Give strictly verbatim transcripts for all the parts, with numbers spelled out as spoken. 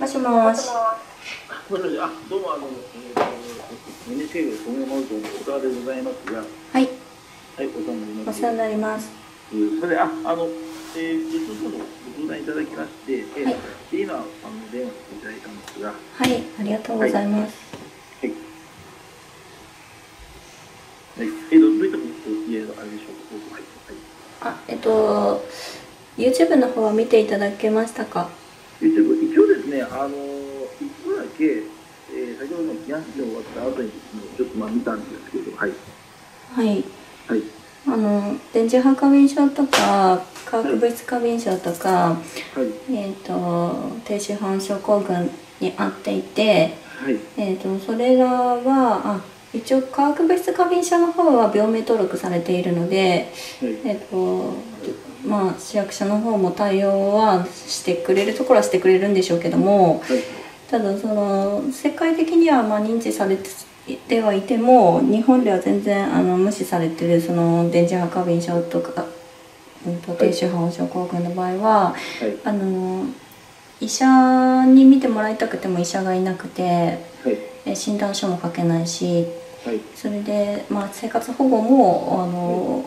もしもし。 もしもし、あ、どうも、あの、えーと、エヌエイチケー 総合マウントの小川でございますが、 はい。 はい、お世話になります。 お世話になります。 それで、あ、あの、えー、ちょっとご相談いただきまして、えーはい。 で、今、あの、電話していただいたんですが、 はい、ありがとうございます。 はい。はい。えーと、どういったことを言えばあれでしょうか。はい。 あ、えっと、YouTube の方は見ていただけましたか？ YouTube、一応ですね、あの、一個だけ、えー、先ほどの慰安婦が終わった後に、ちょっとまあ見たんですけど、はい。 はい。 はい。 あの、電磁波過敏症とか、化学物質過敏症とか、 はい。 えっと、低周波症候群にあっていて、 はい。 えっと、それらは、あ、一応化学物質過敏症の方は病名登録されているので、 はい。 えっと、まあ、市役所の方も対応はしてくれるところはしてくれるんでしょうけども、 はい。 ただその世界的にはまあ認知されてはいても、日本では全然あの無視されてるその電磁波過敏症とか、うん、と低周波症候群の場合は、 はい、 あの医者に見てもらいたくても医者がいなくて、はい、診断書も書けないし、はい、それで、まあ、生活保護もあの、はい、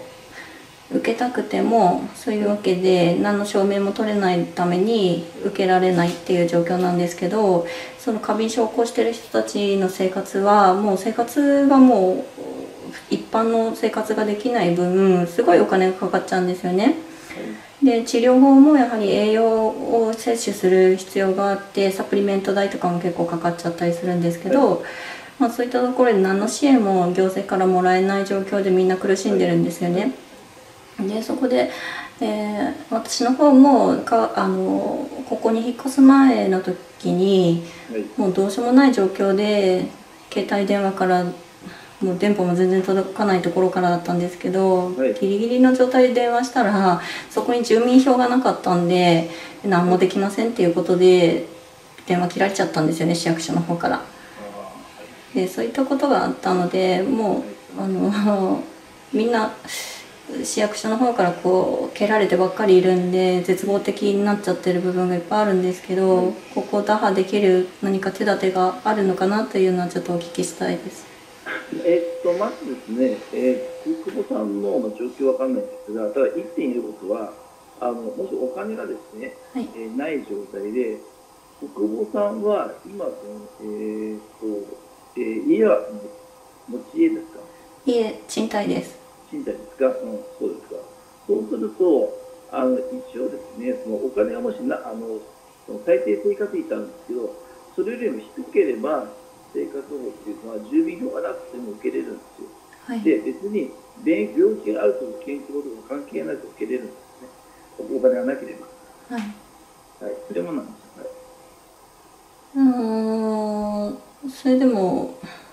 受けたくてもそういうわけで何の証明も取れないために受けられないっていう状況なんですけど、その過敏症を起こしてる人たちの生活はもう生活がもう一般の生活ができない分すごいお金がかかっちゃうんですよね。で治療法もやはり栄養を摂取する必要があって、サプリメント代とかも結構かかっちゃったりするんですけど、まあ、そういったところで何の支援も行政からもらえない状況でみんな苦しんでるんですよね。でそこで、えー、私の方もかあのここに引っ越す前の時にもうどうしようもない状況で携帯電話からもう電波も全然届かないところからだったんですけど、はい、ギリギリの状態で電話したらそこに住民票がなかったんで何もできませんっていうことで電話切られちゃったんですよね、市役所の方から。でそういったことがあったので、もうあのみんな市役所の方からこう蹴られてばっかりいるんで絶望的になっちゃってる部分がいっぱいあるんですけど、ここを打破できる何か手立てがあるのかなというのはちょっとお聞きしたいです。 えっとまずですね、えー、久保さんの状況わかんないんですが、ただ一点言えることは、あのもしお金がですね、はい、えー、ない状態で、久保さんは今そのえー、っと、えー、家は持ち家ですか？ 家賃貸です。 賃貸ですか？うん、そうですか。そうすると、あの一応ですね、そのお金がもしなあのその最低生活費なんですけど、それよりも低ければ生活保護っていうのは住民票がなくても受けれるんですよ。はい、で別に病気があるとか健康とか関係なく受けれるんですね。お金がなければ。はい。はい。それもなんです。はい。 うーん。それでも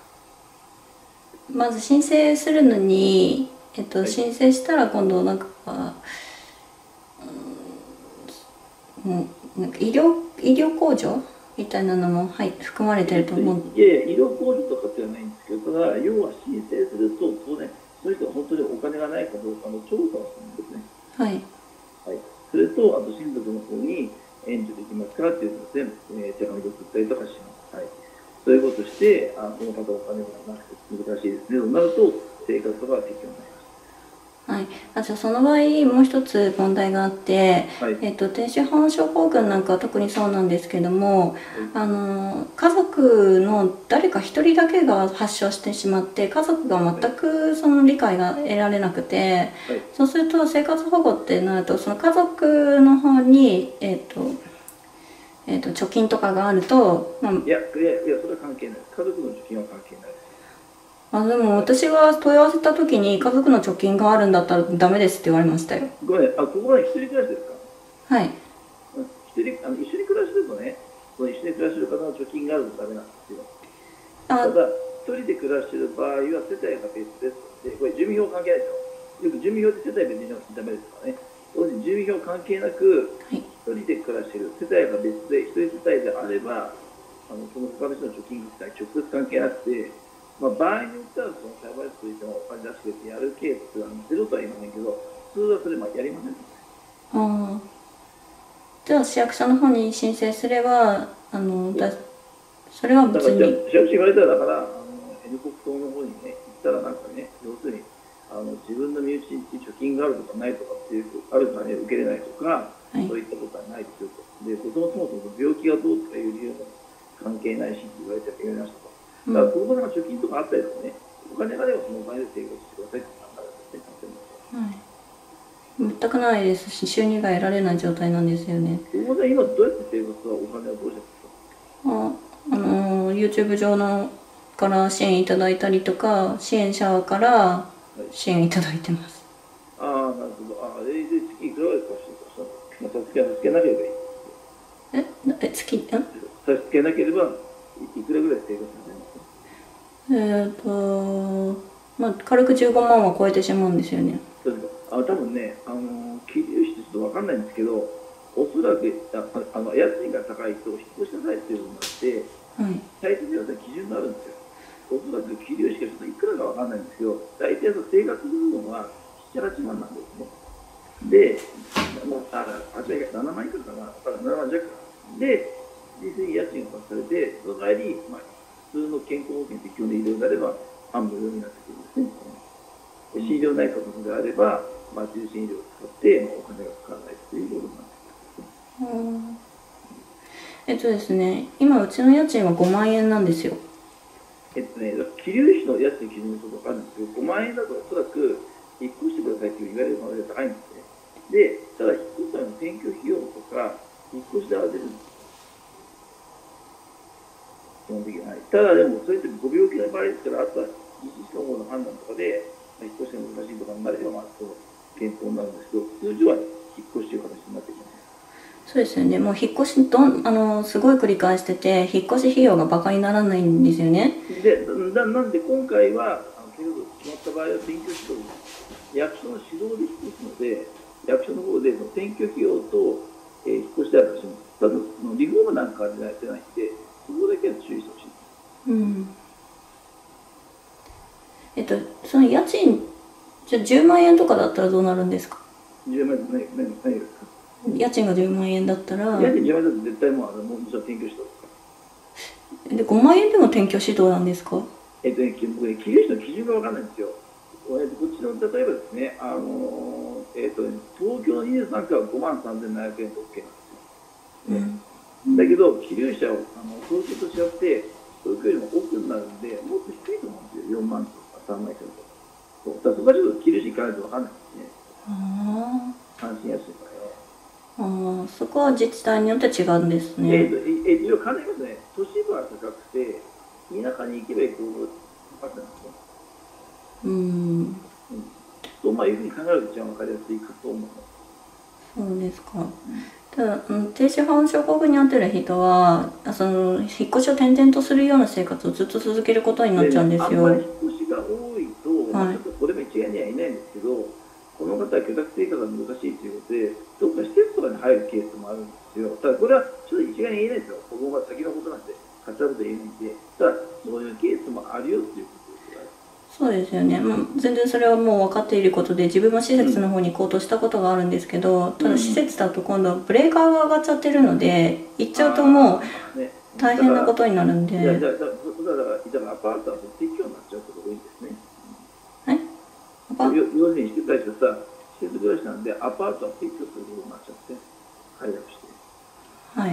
まず申請するのに、えっと、はい、申請したら今度なんか、うん、なんか医療医療控除みたいなのも、はい、含まれてると思う。 いやいや、医療控除とかではないんですけど、ただ要は申請すると当然そういう人が本当にお金がないかどうかの調査をするんですね。はい。はい。それとあと親族の方に援助できますかっていうのを全部、えー、手紙で送ったりとかします。はい。そういうことして、あこの方お金がなくて難しいですねとなると生活とかが適用になります。 はい、あじゃあその場合もう一つ問題があって、はい、えっと、低周波症候群なんかは特にそうなんですけども、はい、あの家族の誰か一人だけが発症してしまって家族が全くその理解が得られなくて、はい、そうすると生活保護ってなるとその家族の方に、えっとえっと、貯金とかがあると、 まあ、いやいやいやそれは関係ないです。家族の貯金は関係ないです。 あでも私が問い合わせた時に家族の貯金があるんだったらダメですって言われましたよ。 ごめん、あここは一人暮らしですか？ はい。 一人あの一緒に暮らしてるとね、その一緒に暮らしてる方の貯金があるとダメなんですよ。ただ一人で暮らしてる場合は世帯が別ですので、これ住民票関係ないですよ。よく住民票って世帯別にダメですからね。当時住民票関係なく一人で暮らしてる世帯が別で一人世帯であれば、あのその他の人の貯金自体直接関係なくて。まあ、場合によってはその裁判所といってもお金出してくれてやるケースはゼロとは言いませんけど、普通はそれまあやりません。 ああ。じゃあ市役所の方に申請すればああのだそれは別に。 だから、言われたら、だから、あの N 国党の方にね、行ったら、なんかね、要するに、あの自分の身内に貯金があるとかないとかっていう、あるからね、受けれないとか、はい、そういったことはないですよと。で、そもそも病気がどうとかいう理由も関係ないしって言われて言われましたと。だから、子供が貯金とかあったりとかね、お金があればそのお金で生活してくださいって考えるんですね、 全くないですし、収入が得られない状態なんですよね。 今どうやって生活はお金はどうしてますか？ あ、あの YouTube 上のから支援いただいたりとか、支援者から支援いただいてます。 はい、ああ、なるほど。ああ、で、で月いくらぐらい貸してください。まあ、差し付けなければいい。 え、え、月、え？ 差し付けなければいくらぐらい生活されますか？ えっと、まあ軽くじゅうごまんは超えてしまうんですよね。 そうですか。あ、多分ね、あの桐生市ってちょっとわかんないんですけど、おそらくああの家賃が高いと引っ越しなさいっていうのがあって、はい、最低では基準があるんですよ。おそらく桐生市がちょっといくらかわかんないんですけど、大体生活するのはなな、はちまんなんですね。で、まあ、あ、ななまんいくらかな、ななまん弱で、実際に家賃が貸されて、その代わり、まあ、普通の健康保険適用で医療であれば、半分無料になってくるんですね。心療内科のであれば、まあ、重心医療を使って、まあ、お金がかからないということになってくるんですね。 えっとですね、今うちの家賃はごまんえんなんですよ。 えっとね、桐生市の家賃基準のこと分かるんですけど、ごまんえんだとおそらく引っ越してくださいという言われる可能性が高いんですね。で、ただ引っ越すための転居費用とか、引っ越し代は出るんです。基本的には。ただでも、そういう時ご病気の場合ですから、あとは医師の方の判断とかで、引っ越しが難しいとかになれば、まあ、そう検討になるんですけど、通常は引っ越しという形になってきます。 そうですよね。もう引っ越しどんあのすごい繰り返してて、引っ越し費用がバカにならないんですよね。 で、ななんで今回はあの先ほど決まった場合は転居指導、役所の指導で引っ越すので、役所の方でその転居費用と、えー、引っ越し代は出します。ただリフォームなんかは出ないんで、そこだけは注意してほしい。うん。 えっとその家賃じゃじゅうまんえんとかだったらどうなるんですか？ じゅうまんえん何何何ですか？ 家賃がじゅうまんえんだったら、 家賃じゅうまんえんだと絶対もうあのもう一度転居指導ですか？ でごまんえんでも転居指導なんですか？ えっとね、僕ね、桐生市の基準が分かんないんですよ。こっちの例えばですね、あのえっとね、東京のにじゅうさんかはごまんさんぜんななひゃくえんと OK なんですよ。うん、だけど、桐生市はあの東京と違って、東京よりも奥になるんで、もっと低いと思うんですよ、よんまんとかさんまん以上と。だからそこはちょっと桐生市行かないと分かんないですね。ああ。安心安いからよ。 ああ、そこは自治体によって違うんですね。 えっと、えっと、考えますね、都市部は高くて、田舎に行けば行くほど高くなるんですよ。うん。と、まあ、いうふうに考えると一番分かりやすいかと思います。 そうですか。ただ、低周波音症候群に遭ってる人は、その引っ越しを転々とするような生活をずっと続けることになっちゃうんですよ。 あんまり引っ越しが多いと、はい、これも一概にはいないんですけど、この方は居宅生活が難しいということで、どっか施設とかに入るケースもあるんですよ。ただ、これはちょっと一概に言えないですよ。子供が先のことなんで、かっちゃうことは言えないんで、ただ、そういうケースもあるよっていうことです。 そうですよね、まあ、全然それはもう分かっていることで、自分も施設の方に行動したことがあるんですけど、うん、ただ施設だと今度ブレーカーが上がっちゃってるので、行っちゃうともう大変なことになるんで。 いや、だからだからアパートは適用になっちゃうことが多いんですね。はい、アパート要するに施設とさ、施設暮らしなんでアパートは適用することになっちゃって解約して。 はい。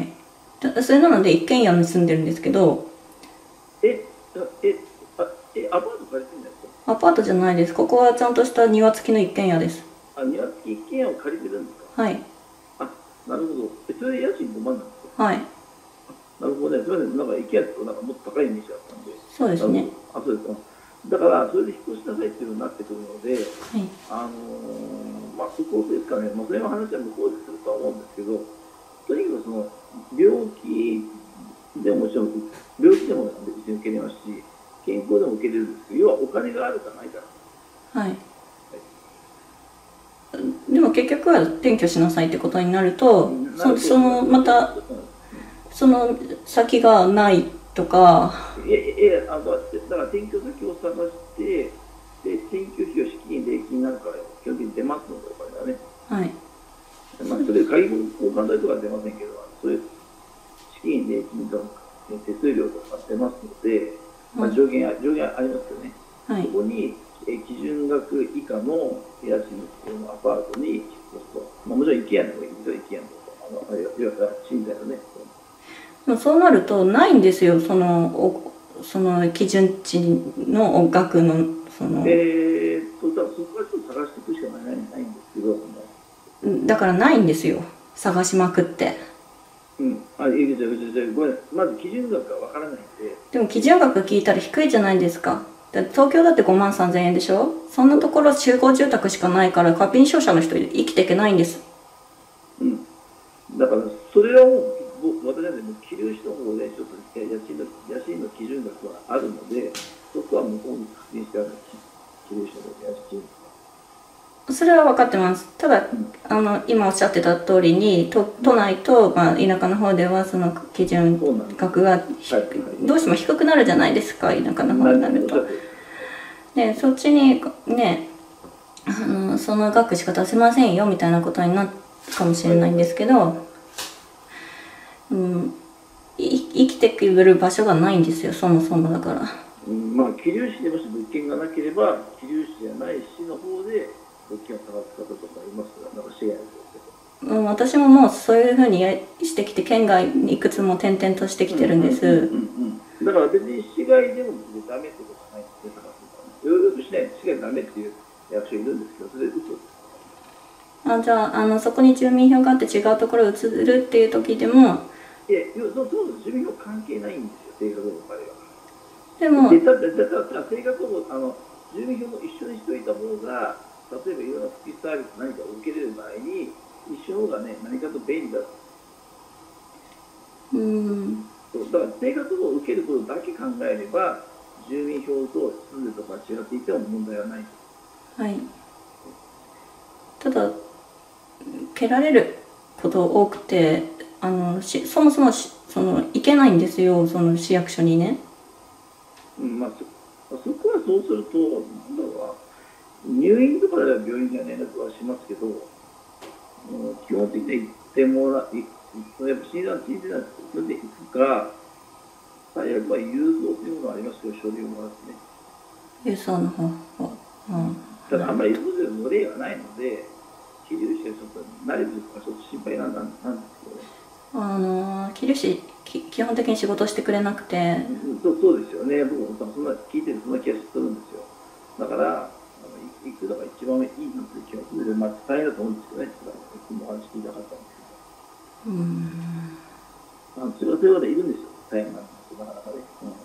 それなので一軒家に住んでるんですけど。 ええあえアパート借りてるんですか？ アパートじゃないです。ここはちゃんとした庭付きの一軒家です。 あ、庭付き一軒家を借りてるんですか？ はい。 あ、なるほど。え、それで家賃ごまんなんですか？ はい。 なるほどね。すみません。なんか一軒家となんかもっと高いイメージだったんで。 そうですね。 あ、そうですか。だからそれで引っ越しなさいっていうのになってくるので、はい、あのー、まあそこですかね。まあそれの話は向こうでするとは思うんですけど、とにかくその病気でももちろん病気でも別に受けれますし、健康でも受けれるんですけど、要はお金があるかないか。 はい。はい、でも結局は転居しなさいってことになると、うん、そ, そのまた、うん、その先がないとか。 いやいや、あのだから転居先を探して、で転居費用資金礼金なんか基本的に出ますので、お金がね。はい。まあそれで介護交換代とか出ませんけど、そういう仕金、礼金と手数料とか出ますので、まあ、上限、上限ありますよね。はい、そこに基準額以下の家賃のアパートに引っ越すと、まあ、もちろん一軒家の方がいいですよ、一軒家の方が、あのいわゆる賃貸のね。 そうなるとないんですよ、そのその基準値の額のその。 えー、とだからそこはちょっと探していくしかないないんですけど、 だからないんですよ、探しまくって。 うん、あ、いいですよ、ごめん、まず基準額がわからないんで。 でも基準額聞いたら低いじゃないですか。だ東京だってごまんさんぜんえんでしょ。そんなところ集合住宅しかないから過敏症者の人生きていけないんです。 うん。だからそれはもう私はね、気流士の方でちょっと家賃の家賃の基準額はあるので、そこは向こうに確認してある気流士の方で家賃。 それは分かってます。ただ、うん、あの今おっしゃってた通りに都都内と、まあ、田舎の方ではその基準額が、はいはい、どうしても低くなるじゃないですか、田舎の方になると。でそっちにねあのその額しか出せませんよみたいなことになるかもしれないんですけど、はい、うん、い生きてくる場所がないんですよ、そもそもだから。 うん、まあ桐生市でもし物件がなければ桐生市じゃない市の方で物件を探す方とかいますから、なんか市外の方で。 うん、私ももうそういうふうにしてきて県外にいくつも転々としてきてるんです。 だから別に市外でもダメってことはないんですね、探すのは。要々としない市外ダメっていう役所いるんですけど、それ嘘です。 あ、じゃあ、あのそこに住民票があって違うところに移るっていう時でも。 いや、そうそう、住民票関係ないんですよ、生活保護の場合は。 でもでだだだ生活保護、あの住民票も一緒にしておいた方が、例えばいろんな福祉サービス何かを受けれる場合に一緒の方がね、何かと便利だ。 うん。 だから生活保護を受けることだけ考えれば、住民票と住んでとか違っていても問題はない。 はい。ただ受けられること多くて、あのしそもそもしその行けないんですよ、その市役所にね。 うん、まあそ、そこはそうすると、なんだろうな、入院とかでは病院には連絡はしますけど、うん、基本的には行ってもらい、やっぱ診断、診断、それで行くか、最悪は郵送というものがありますけど、書類をもらってね。 郵送の方法。うん。 ただ、あんまり郵送での例がないので、桐生市はちょっと慣れてるかちょっと心配なんなんですけどね。 あの桐生市基本的に仕事してくれなくて。 そうそうですよね。僕もそんな聞いてるそんな気がするんですよ。だからあの行くのが一番いいなという気がするので、まあ大変だと思うんですけどね。僕も話聞いたかったんですけど。うん。あのそういう方いるんですよ。大変なんですよ。なかなかね。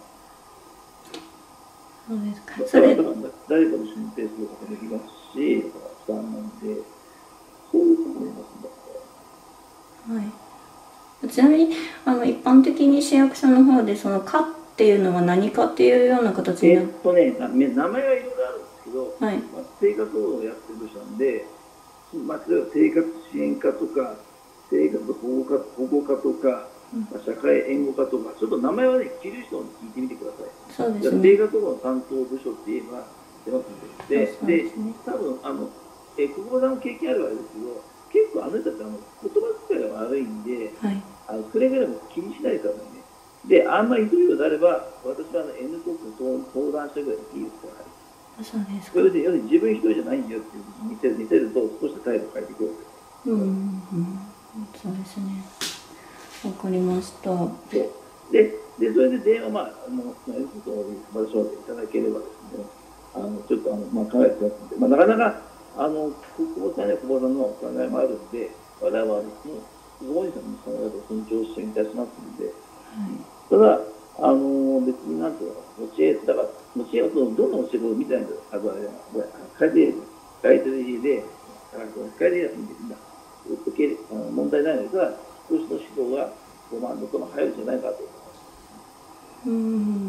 うん、そうですか。 それ誰かと申請することができますし、負担なんで、そういうところにいますんだ。 はい。ちなみにあの一般的に市役所の方でその課っていうのは何かっていうような形になる。 えっとね、名前はいろいろあるんですけど、 はい、 まあ、生活保護をやってる部署なんで、まあ、例えば生活支援課とか生活保護課、保護課とか、まあ、社会援護課とか、ちょっと名前はね、桐生市の方に聞いてみてください。 そうですね。 生活保護の担当部署って言えば出ますんで、で、で、多分あのえ国語さんも経験あるわけですけど、結構あの人たちあの言葉遣いが悪いんで、はい、あのくれぐれも気にしないでくださいね。で、あんまりひどいようであれば、私はあの N 国と相談したぐらいでいいですから。 そうですか。 それで要するに自分一人じゃないんだよっていうふうに見せる見せると少し態度を変えていくわけです。うん、うん、 そうですね。わかりました。 で、で、でそれで電話、まあ、あの、N 国の場所でいただければですね、あのちょっとあの、まあ、考えてますので、まあ、なかなかあの国保さんや国保さんのお考えもあるので、我々はご本人さんの考え方を尊重していたしますので、はい、ただ、あの別になんていうの、持ち家、だから、持ち家はそのどんな持ち家を見てないんだよ、あとはね、買い手で、買い手でいいんだ、受ける問題ないのですが、引っ越しの指導がごまんとも入るんじゃないかと思います。 うん。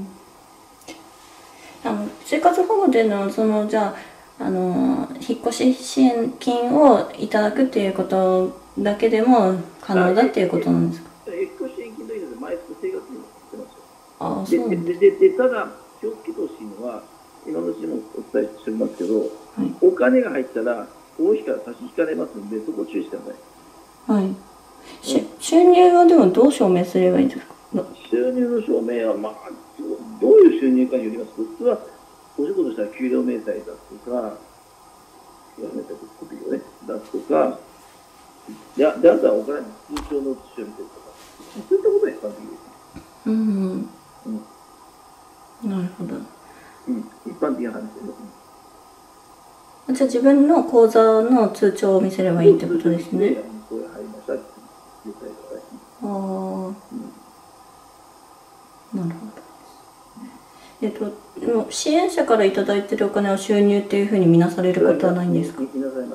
あの生活保護でのそのじゃああの引っ越し支援金をいただくっていうことだけでも可能だっていうことなんですか。 引っ越し支援金というのは毎月生活にもってますよ。 ああ、そうなんです。で、で、で、ただ気をつけてほしいのは、今のうちもお伝えしておりますけど、はい、お金が入ったら大日から差し引かれますので、そこを注意してください。 はい。し、 収入はでもどう証明すればいいんですか？ 収入の証明は、まあ、どういう収入かによります。普通はお仕事したら給料明細出すとか、給料明細コピーをね、出すとか、で、あとはお金の通帳の写しを見せるとか、そういったことが一般的です。 うん。うん、なるほど。 うん、一般的な話ですね。 じゃあ自分の口座の通帳を見せればいいってことですね。 これ入りましたって言ったりとかね。ああ、 うん、なるほど。えっと、でも支援者からいただいているお金を収入っていうふうに見なされることはないんですか？ 見なされます。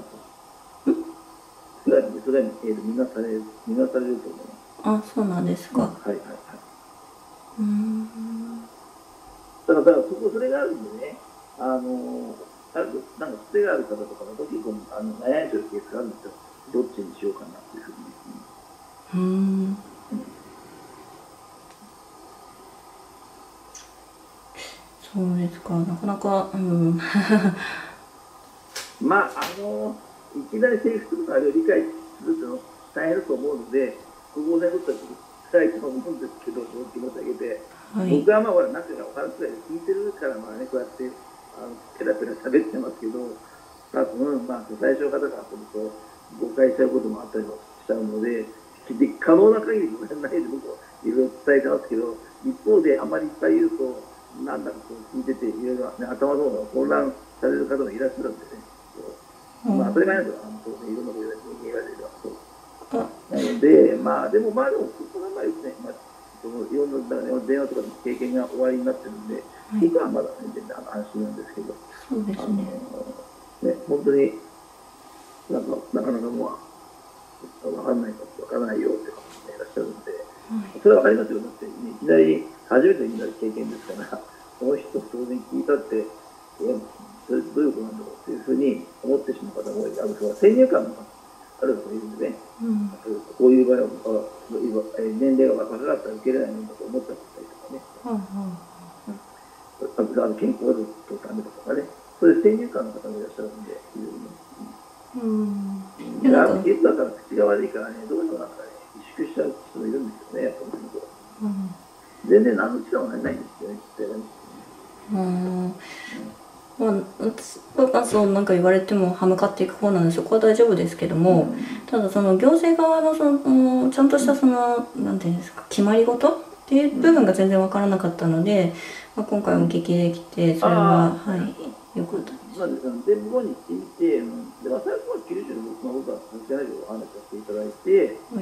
ん？それは、それは、えー、見なされる、見なされると思います。 あ、そうなんですか。うん、 はいはいはい。 うん。 だから、だからそこ、それがあるんでね、あのー、あるなんか癖がある方とかの時にあの悩んでるケースがあるんですよ。どっちにしようかなっていうふうに。 うん。そうですか、なかなか、うん。 まあ、あのいきなり制服とかあれを理解するっていうの大変だと思うので、ここでことはしたいと思うんですけど、その気持ち上げて、はい、僕はまあ、ほら、中がお話くらいで聞いてるから、まあね、こうやって、あのペラペラ喋ってますけど、多分、まあ、最初の方からすると、誤解しちゃうこともあったりもしちゃうので、可能な限りごめんなさいで僕はいろいろ伝えてますけど、一方であまりいっぱい言うと、なんだかこう聞いてて、いろいろ、ね、頭の方が混乱される方もいらっしゃるんでね、まあ、当たり前なんですよ、あの当然いろんなこと言われるわけなので、まあ、でも、まあ、でも、ここの場合ですね、まあ、そのいろんな、ね、電話とかの経験が終わりになってるんで、今はまだ全然安心なんですけど、 そうですね。 ね、本当に、なんか、なかなかもう、わかんないかわからないよって方もいらっしゃるんで、それはわかりますよ。だって、いきなり、初めてになる経験ですから、その人当然聞いたって、え、それどういうことなんだろうっていうふうに思ってしまう方も多い。あの、先入観がある人もいるんでね、うん、こういう場合は、年齢が若かったら受けれないんだと思っちゃったりとかね、うんうん、あの健康がずっとダメだとかね、そういう先入観の方もいらっしゃるんで、うん。だから、ケースだから口が悪いからね、どうしてもなんかね、萎縮しちゃう人もいるんですよね、やっぱり。うん、全然何の力もないんですよね、きっとね。うん。 まあ、私はそうなんか言われても歯向かっていく方なんでそこは大丈夫ですけども、うん、ただその行政側のそのちゃんとしたそのなんていうんですか決まり事っていう部分が全然分からなかったので、まあ、今回お聞きできてそれははいよかったです。 まあ、で向こうに行ってみて、でまあ、最後は九州の僕は関係ないけどお話しさせていただいて、はい、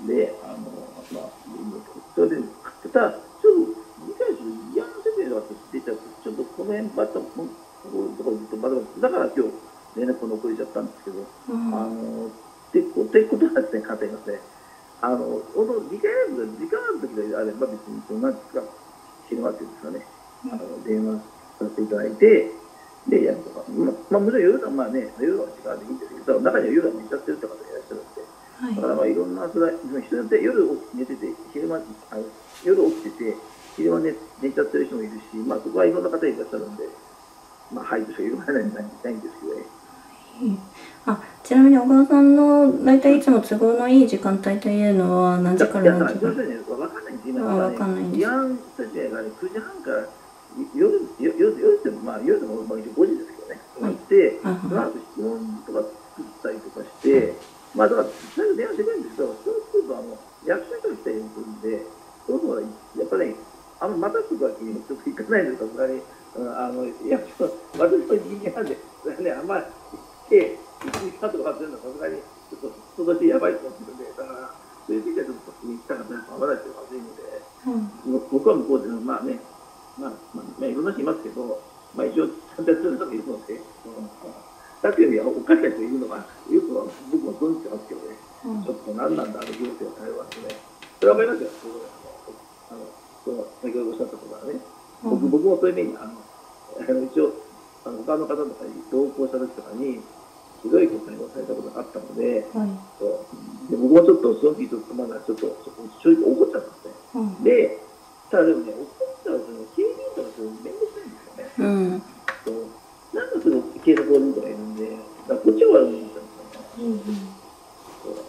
であのまあそれでただちょっと理解する嫌な説明があって言ったらちょっとこの辺ばっとこうところずっとバタバタだから今日連絡を残れちゃったんですけど、うん、あのってってことはですね、家庭がですね、あのこの理解力が時間ある時であれば別にそんなですか昼間っていうんですかね、うん、あの電話させていただいてでやるとか、まあ、まあもちろん夜はまあね夜は時間でいいんですけど、中には夜は寝ちゃってるって方がいらっしゃるんで、はい、だからまあいろんなそれ人によって夜起きて寝てて昼間あの夜起きてて昼間寝寝ちゃってる人もいるし、まあそこはいろんな方いらっしゃるんで。まあ、はいとしか言わないんないんですけどね。 あ、ちなみに小川さんの大体いつも都合のいい時間帯というのは何時から何時から？いや、分かんないんです。今分かんないんです。慰安婦たちがね、くじはんから夜夜夜ってまあ夜でもまあ一応ごじですけどね。はい。で、その後質問とか作ったりとかして、まあだから最後電話してくるんですけど、そうするとあの役所に来たりするんで、そうするとやっぱり、ね、あのまたすぐわけにちょっといかないのかさすがに。あの役所私の人間なんで、ね、あんまり来ていちじかんとかするのはさすがにちょっと人としてやばいと思ってるんで、だからそういう時はちょっと行ったらね、合わないとまずいので、うん、僕は向こうでまあね、まあ、まあ、いろんな人いますけど、まあ一応ちゃんとやってる人がいるので、さっきよりはおかしな人いるのがよくは僕も存じてますけどね、うん、ちょっと何なんだあの行政の対話ってね、それは分かりますよ、あのその先ほどおっしゃったことはね。僕, 僕もそういう目にあの一応あの他の方とかに同行した時とかにひどいことにされたことがあったので、はい、そうで僕もちょっとその時ちょっとまだちょっと正直怒っちゃったんですね、うん、でただでもね怒ったらその警備員とかそういう面倒くさいんですよね、うん、そうなんかその警察を見るとかいるんでだからこっちは悪いんですよね、うん、そうあれはちょっと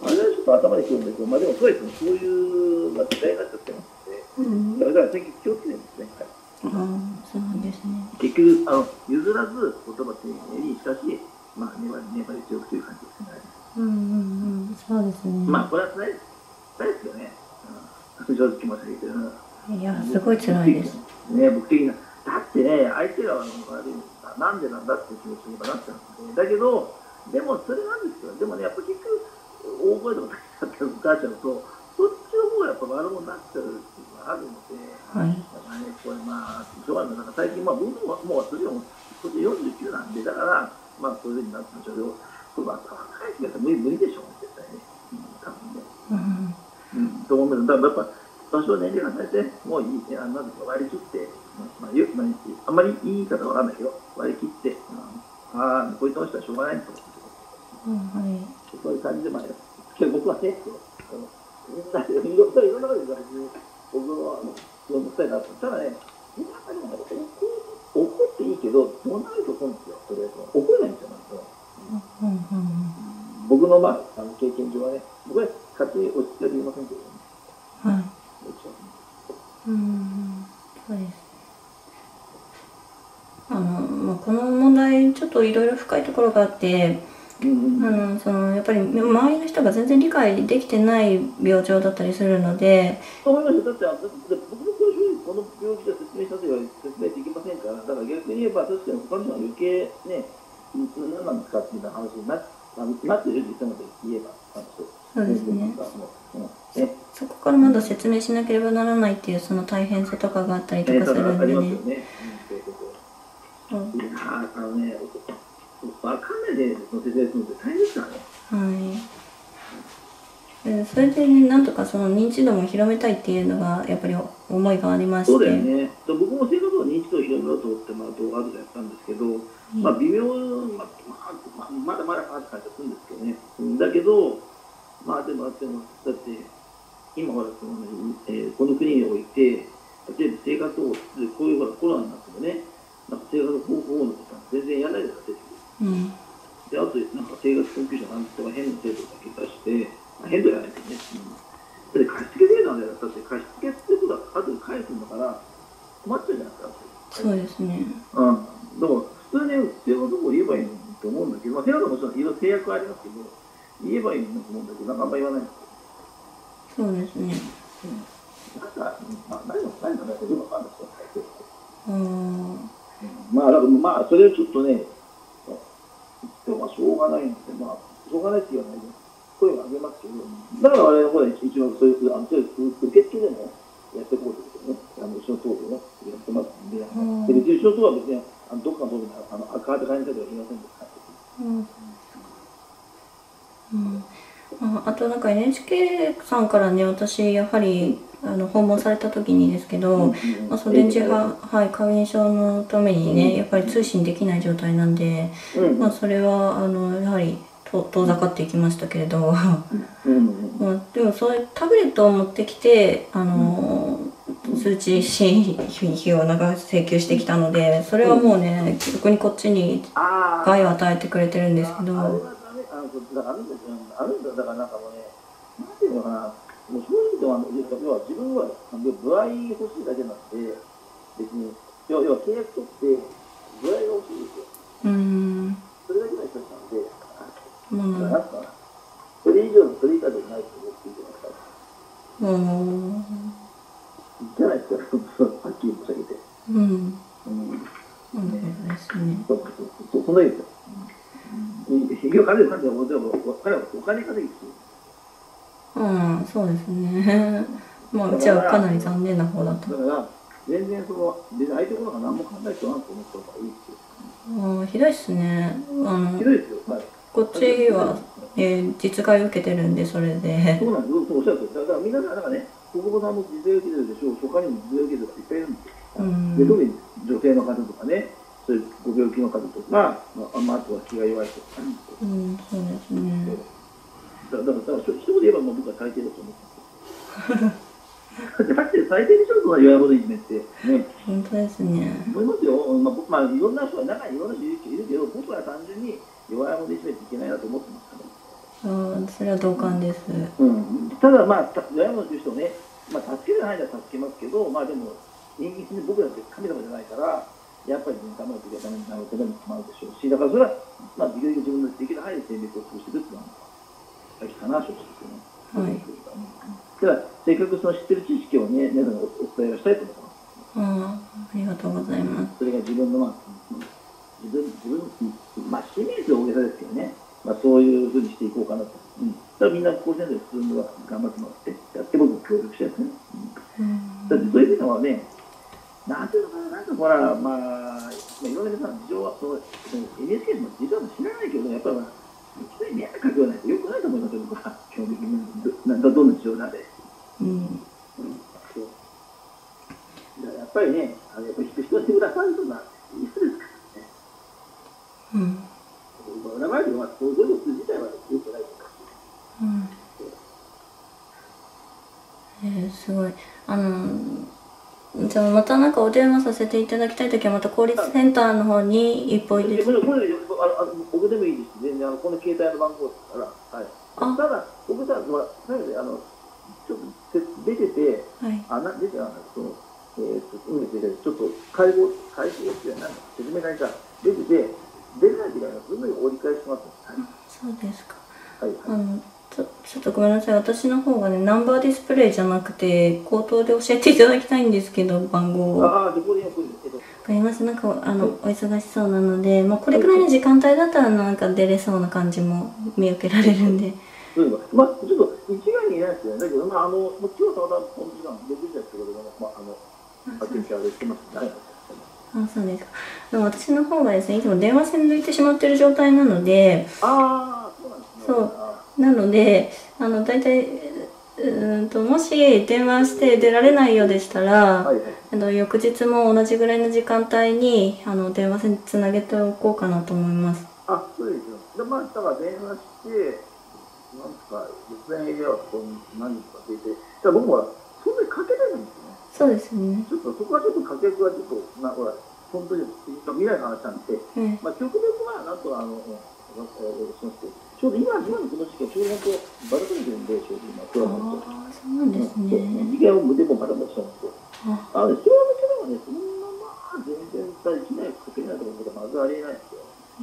と頭でくるんだけど、まあでもそうですね、そういう、まあ、時代になっちゃってますので、うん、だから最近気をつけてるんですね。はい、 ああ、そうなんですね。 結局、あの譲らず言葉丁寧にしかし、まあ粘り粘り強くという感じですね。 うんうんうん、そうですね。 まあこれは辛い辛いですよね。うん、正直申し上げてる。 いや、すごい辛いです。 ね、僕的な。だってね、相手が悪いなんでなんだっていう気持ちになっちゃうんで、だけど、でもそれなんですよ。でもね、やっぱ結局、大声とか出しちゃったりとかしちゃうと、そっちの方がやっぱ悪者になっちゃうっていうのがあるので、はい、だからね、これまあ、しょうがないなんか最近、まあ僕ももう私はもう、こっちよんじゅうきゅうなんで、だから、まあそういうふうになってるんでしょうけど、これまた若い人やったら無理無理でしょう、絶対ね。うん、多分ね。うん。うん、と思うんです。だからやっぱ、多少年齢がされて、もういい、あのなん割り切って、まあ、よまあ、あんまりいい言い方はわかんないけど、割り切って、うん、ああ、こういった人はしょうがないと思って、うん、はい、そういう感じで、まあ、僕はね、みんな、いろんなこと言われて、僕の、いろんなことだったらね、みんなやっぱり怒っていいけど、怒らないと思うんですよ、それ怒れないんですよ、なんか。うんうんうん、僕の、まあ、あの経験上はね、僕は勝手に落ち着きはできませんけどね。はい。 うん、そうです。あの、まあ、この問題ちょっといろいろ深いところがあって、うんうん、あのそのやっぱり周りの人が全然理解できてない病状だったりするので。 そう思いますよ。だって、だって僕の教授にこの病気で説明したとは説明できませんから、だから逆に言えば確かに他の人は余計ね、何なんですかっていう話にななっていると言えば、 そうですね。そこからまだ説明しなければならないっていうその大変さとかがあったりとかするんでね。 あのね、わかんないでの説明するのって大変ですからね。 はい。それでね、なんとかその認知度も広めたいっていうのがやっぱり思いがありまして。 そうだよね。僕も生活の認知度を広めようと思って、まあ、動画とかやったんですけど、うん、まあ微妙、まあまあ、まだまだかなって感じがするんですけどね。だけど、まあでも、でもだって、今ほらその、えー、この国において、例えば生活を、こういうほらコロナになってもね、なんか生活方法のことは全然やらないで出てくる。うん、で、あと、なんか生活困窮者なんとか変な制度だけ出して、まあ、変動やないけどね。うん、だって貸付制度なんだよ。だって貸付ってことは後で返すんだから、困っちゃうじゃないですか。 そうですね。 うん。だから、普通に必要なところ言えばいいと思うんだけど、まあ、制度はもちろんいろいろ制約はありますけど、言えばいいと思うんだけど、なんかあんまり言わないんですよ。そうですね。 うん。なんか、まあ、何も何もないけど、よくわかんないですよ。うん。まあ、だからまあ、それをちょっとね、でもまあ、しょうがないんで、まあ、しょうがないって言わないで、声を上げますけど、だから我々の方で一応、そういう、あの、そういう受付でもやっていこうということね、あの、一緒の党でね、やってますんで、で、別に一緒の党は別に、あの、どっかの党に、あの、赤旗会員制度はいませんでした。 うん。あ, あとなんか エヌエイチケー さんからね、私やはりあの訪問された時にですけど、まあ、その電磁波、はい、過敏症のためにねやっぱり通信できない状態なんで、まあ、それはあのやはり遠ざかっていきましたけれど、まあ、でもそういうタブレットを持ってきてあの通知費をなんか請求してきたので、それはもうね逆にこっちに害を与えてくれてるんですけど。 だからあるんですよ。あるんだだからなんかもうね、なんていうのかな、もう正直とは、要は自分は歩合欲しいだけなんで、別に、要は契約取って、歩合が欲しいんですよ。うん。それだけの人なんで、うん。なんか、それ以上の取り方じゃないと思っていてますから。うん。じゃないですか、はっきり申し上げて。うん。うん。そうですね。そうそうそう、そんなにですよ。今彼は彼はお金稼ぎですよ。 うん、そうですね。まあうちはかなり残念な方だと。 だから全然その相手のことが何も考えてないと思った方がいいですよ。 ああ、ひどいっすね。あのひどいですよ。はい。 こっちは、えー、実害を受けてるんでそれで。 そうなんです。そうおっしゃると。だからみんななんかね、国母さんも実害を受けてるでしょう。他にも実害を受けてる人いっぱいいるんですよ。うん、で特に女性の方とかね。そういうご病気の方とか、まあ、まあ、あとは気が弱い人とか、ね、うん、そうですね。だから、だから、一言言えば、もう僕は最低だと思ってます。だって最低でしょ、その弱い者いじめって。ね。 本当ですね。 思いますよ。まあ、まあ、いろんな人は、中にいろんな人いるけど、僕は単純に弱い者いじめっていけないなと思ってますから。 ああ、それは同感です。 うん、ただまあ親の人をね、まあ、助ける範囲では助けますけど、まあでも現実に僕らって神様じゃないから、やっぱり、ね、頑張るときはダメになることもあるでしょうし、だからそれは、まあ、できるだけ自分のできる範囲で選別をしていくっていうのは大事かな、正直ね。はい。ただ、せっかくその知ってる知識をね、皆さんにお伝えをしたいと思います。 ああ、ありがとうございます。 それが自分の、まあ、自分、自分、まあ、使命という大げさですけどね、まあ、そういうふうにしていこうかなと。うん。だからみんな高専生で普通には頑張ってもらって、やって僕も協力してるんですね。うん。だってそういうのはね、なんていうのかな、なんかほら、まあ、いろんな皆さん、事情は、その エヌエイチケー の事情は知らないけど、やっぱり、まあ、一人迷惑かけないとよくないと思いますよ、僕は。基本的に。どどんな事情なんで。うん。うん、そう。だからやっぱりね、あのやっぱり人してくださるというのはいい人ですからね。うん。裏回りは、そういうこと自体はよくないと思います。 うん。えー、すごい。あの、じゃあまたなんかお電話させていただきたいときはまた公立センターの方に一歩入れて。 これ、これ、あの、僕でもいいです。全然、あの、この携帯の番号ですから。はい。ただ、僕さ、ほら、なので、あの、ちょっと出てて、はい、あ、な、出てたその、えー、っと、今出てちょっと介護、介護っていうのは、説明会が出てて、出ない時は、すぐに折り返します。はい。 そうですか。はい、はい。あのちょ、ちょっとごめんなさい。私の方がね、ナンバーディスプレイじゃなくて、口頭で教えていただきたいんですけど、番号を。 ああ、どこでやってるんですけど。わかります。なんか、あの、はい、お忙しそうなので、まあ、これくらいの時間帯だったら、なんか出れそうな感じも見受けられるんで。 そういえば、まあ、ちょっと、一概に言えないですよね。だけど、まあ、あの、今日たまたまこの時間、ろくじだってことで、まあ、あの、発見者でしてますね。 あ、そうですか。でも私の方がですね、いつも電話線抜いてしまってる状態なので、 ああ、そうなんですね。 そう。なので、あの、大体、うんと、もし電話して出られないようでしたら、はいはい、あの翌日も同じぐらいの時間帯にあの電話線つなげておこうかなと思います。 あ、そうですよ。で、まあ、だから電話して、なんか、実演エリアはここに何日か出て、じゃあ僕はそんなにかけれないんですよね。 そうですね。 ちょっとそこはちょっとかけ役はちょっと、なほら、本当に未来の話なんで、うん、まあ、極力はなんとあの、しますけど、ちょうど今、今のこの時期はちょうど本当、バラバラてるんで、ちょうど今、クラブと。 ああ、そうなんですね。 時間をでもバラバラしたんですよ。あの、人の力はね、そんなまあ、全然いきなりかけないと思うことはまずありえないですよ。うん。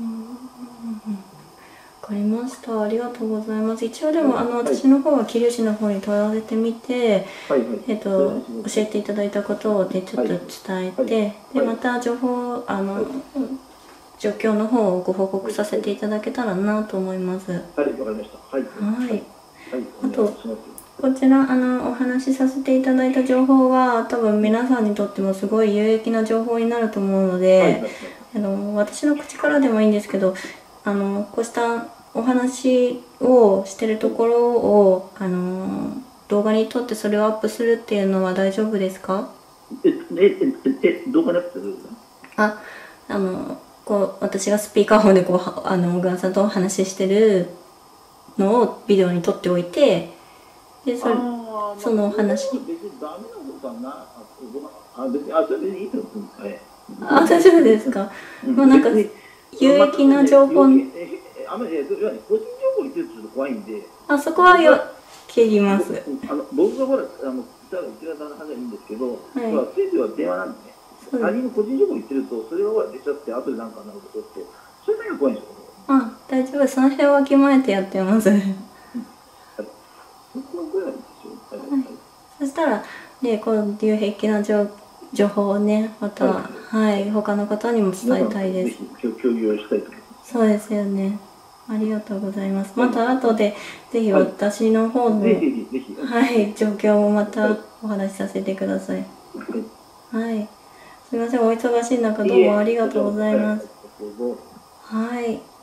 わかりました。ありがとうございます。一応でも、あの、私の方は桐生市の方に問い合わせてみて、はいはい、えっと、教えていただいたことをでちょっと伝えて、はいはい、で、また情報、あの、はい、状況の方をご報告させていただけたらなと思います。はい、 わかりました。はい。 はい。はい、あと、こちら、あの、お話しさせていただいた情報は、多分皆さんにとってもすごい有益な情報になると思うので、はいはいはい、あの、私の口からでもいいんですけど、あの、こうしたお話をしてるところを、あの、動画に撮ってそれをアップするっていうのは大丈夫ですか？ え、え、え、え、動画でアップするんですか？ あ、あの、こう、私がスピーカーフォンでこう、あの、小川さんとお話ししてるのをビデオに撮っておいて、で、それ、そのお話。 別にダメなことかな。あ、別に、あ、それでいいと思うんですかね。 あ、大丈夫ですか？まあなんか、有益な情報。 あまり、個人情報についてちょっと怖いんで。 あそこはよ、切ります。 あの、僕がほら、あの、ただ内側さんの話はいいんですけど、はい、ほら、ついては電話なんでね。他人の個人情報言ってると、それがほら出ちゃって、後でなんかなることって、それだけが怖いんですよ。 あ、大丈夫。その辺はわきまえてやってます。はい。 そこはぐらいですよ。はい。 そしたら、ね、こういう平気な情情報をね、また、はい、はい、他の方にも伝えたいです。 共有をしたいと思います。 そうですよね。ありがとうございます。また後で、ぜひ私の方の、はい、はい、状況をまたお話しさせてください。はい。すみません、お忙しい中、どうもありがとうございます。はい。